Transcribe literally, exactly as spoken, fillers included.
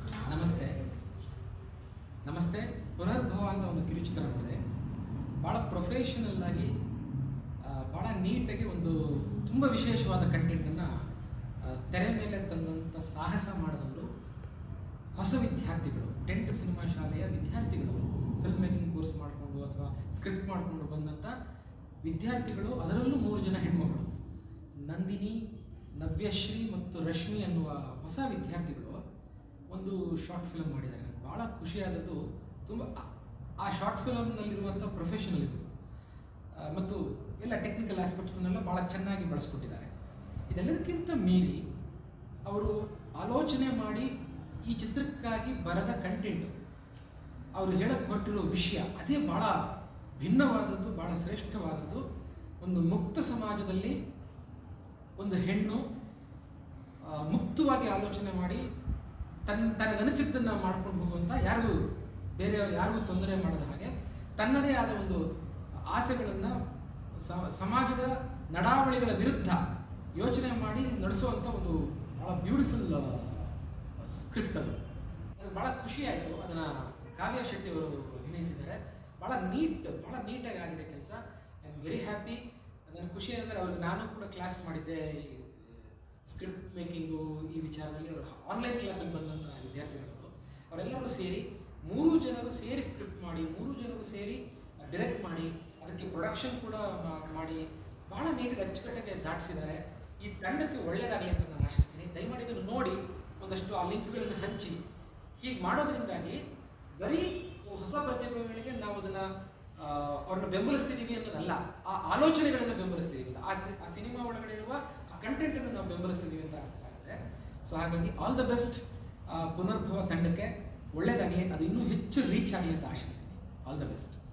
ನಮಸ್ತೆ ನಮಸ್ತೆ ಪುನರ್ಭವ ಅಂತ ಒಂದು ಕಿರುಚಿತ್ರ ನೋಡಿದೆ. ಭಾಳ ಪ್ರೊಫೆಷನಲ್ ಆಗಿ ಭಾಳ ನೀಟಾಗಿ ಒಂದು ತುಂಬ ವಿಶೇಷವಾದ ಕಂಟೆಂಟನ್ನು ತೆರೆ ಮೇಲೆ ತಂದಂಥ ಸಾಹಸ ಮಾಡಿದವರು ಹೊಸ ವಿದ್ಯಾರ್ಥಿಗಳು, ಟೆಂಟ್ ಸಿನಿಮಾ ಶಾಲೆಯ ವಿದ್ಯಾರ್ಥಿಗಳು, ಫಿಲ್ಮ್ ಮೇಕಿಂಗ್ ಕೋರ್ಸ್ ಮಾಡಿಕೊಂಡು ಅಥವಾ ಸ್ಕ್ರಿಪ್ಟ್ ಮಾಡಿಕೊಂಡು ಬಂದಂಥ ವಿದ್ಯಾರ್ಥಿಗಳು. ಅದರಲ್ಲೂ ಮೂರು ಜನ ಹೆಣ್ಮಗಳು, ನಂದಿನಿ, ನವ್ಯಶ್ರೀ ಮತ್ತು ರಶ್ಮಿ ಅನ್ನುವ ಹೊಸ ವಿದ್ಯಾರ್ಥಿಗಳು ಒಂದು ಶಾರ್ಟ್ ಫಿಲ್ಮ್ ಮಾಡಿದ್ದಾರೆ. ನನಗೆ ಭಾಳ ಖುಷಿಯಾದದ್ದು ತುಂಬ ಆ ಶಾರ್ಟ್ ಫಿಲಮ್ನಲ್ಲಿರುವಂಥ ಪ್ರೊಫೆಷನಲಿಸಮ್ ಮತ್ತು ಎಲ್ಲ ಟೆಕ್ನಿಕಲ್ ಆಸ್ಪೆಕ್ಟ್ಸನ್ನೆಲ್ಲ ಭಾಳ ಚೆನ್ನಾಗಿ ಬಳಸ್ಕೊಟ್ಟಿದ್ದಾರೆ. ಇದೆಲ್ಲದಕ್ಕಿಂತ ಮೀರಿ ಅವರು ಆಲೋಚನೆ ಮಾಡಿ ಈ ಚಿತ್ರಕ್ಕಾಗಿ ಬರೆದ ಕಂಟೆಂಟು, ಅವರು ಹೇಳಕ್ಕೆ ಹೊರಟಿರೋ ವಿಷಯ ಅದೇ ಭಾಳ ಭಿನ್ನವಾದದ್ದು, ಭಾಳ ಶ್ರೇಷ್ಠವಾದದ್ದು. ಒಂದು ಮುಕ್ತ ಸಮಾಜದಲ್ಲಿ ಒಂದು ಹೆಣ್ಣು ಮುಕ್ತವಾಗಿ ಆಲೋಚನೆ ಮಾಡಿ ತನ್ನ ತನಗನಿಸಿದ್ದನ್ನು ಮಾಡ್ಕೊಂಡು ಹೋಗುವಂಥ, ಯಾರಿಗೂ ಬೇರೆಯವ್ರು ಯಾರಿಗೂ ತೊಂದರೆ ಮಾಡದ ಹಾಗೆ ತನ್ನದೇ ಆದ ಒಂದು ಆಸೆಗಳನ್ನು ಸಮಾಜದ ನಡಾವಳಿಗಳ ವಿರುದ್ಧ ಯೋಚನೆ ಮಾಡಿ ನಡೆಸುವಂಥ ಒಂದು ಭಾಳ ಬ್ಯೂಟಿಫುಲ್ ಸ್ಕ್ರಿಪ್ಟ್ ಅದು. ನನಗೆ ಭಾಳ ಖುಷಿ ಆಯಿತು. ಅದನ್ನು ಕಾವ್ಯ ಶೆಟ್ಟಿ ಅವರು ಅಭಿನಯಿಸಿದ್ದಾರೆ. ಭಾಳ ನೀಟ್ ಭಾಳ ನೀಟಾಗಿ ಆಗಿದೆ ಕೆಲಸ. I am very happy. ನನಗೆ ಖುಷಿ ಅಂದರೆ ಅವ್ರಿಗೆ ನಾನು ಕೂಡ ಕ್ಲಾಸ್ ಮಾಡಿದ್ದೆ ಸ್ಕ್ರಿಪ್ಟ್ ಮೇಕಿಂಗು ಈ ವಿಚಾರದಲ್ಲಿ. ಅವರು ಆನ್ಲೈನ್ ಕ್ಲಾಸಲ್ಲಿ ಬಂದಂಥ ವಿದ್ಯಾರ್ಥಿಗಳು ಅವರೆಲ್ಲರೂ ಸೇರಿ ಮೂರು ಜನರು ಸೇರಿ ಸ್ಕ್ರಿಪ್ಟ್ ಮಾಡಿ, ಮೂರು ಜನರು ಸೇರಿ ಡಿರೆಕ್ಟ್ ಮಾಡಿ, ಅದಕ್ಕೆ ಪ್ರೊಡಕ್ಷನ್ ಕೂಡ ಮಾಡಿ ಭಾಳ ನೀಟಾಗಿ ಅಚ್ಚುಕಟ್ಟಾಗಿ ದಾಟಿಸಿದ್ದಾರೆ. ಈ ತಂಡಕ್ಕೆ ಒಳ್ಳೆಯದಾಗಲಿ ಅಂತ ನಾನು ಆಶಿಸ್ತೀನಿ. ದಯಮಾಡಿ ಇದನ್ನು ನೋಡಿ ಒಂದಷ್ಟು ಆ ಲಿಂಕ್ಗಳನ್ನು ಹಂಚಿ. ಹೀಗೆ ಮಾಡೋದ್ರಿಂದಾಗಿ ಬರೀ ಹೊಸ ಪ್ರತಿಭೆಗಳಿಗೆ ನಾವು ಅದನ್ನು ಅವ್ರನ್ನ ಬೆಂಬಲಿಸ್ತಿದ್ದೀವಿ ಅನ್ನೋದಲ್ಲ, ಆ ಆಲೋಚನೆಗಳನ್ನು ಬೆಂಬಲಿಸ್ತಿದ್ದೀವಿ, ಆ ಆ ಸಿನಿಮಾ ಒಳಗಡೆ ಇರುವ ಆ ಕಂಟೆಂಟನ್ನು ನಾವು ಬೆಂಬಲಿಸ್ತಿದ್ದೀವಿ ಅಂತ ಅರ್ಥ ಆಗುತ್ತೆ. ಸೊ ಹಾಗಾಗಿ ಆಲ್ ದ ಬೆಸ್ಟ್ ಪುನರ್ಭವ ತಂಡಕ್ಕೆ. ಒಳ್ಳೆಯದಾಗಲಿ, ಅದು ಇನ್ನೂ ಹೆಚ್ಚು ರೀಚ್ ಆಗಲಿ ಅಂತ ಆಶಿಸ್ತೀನಿ. All the best.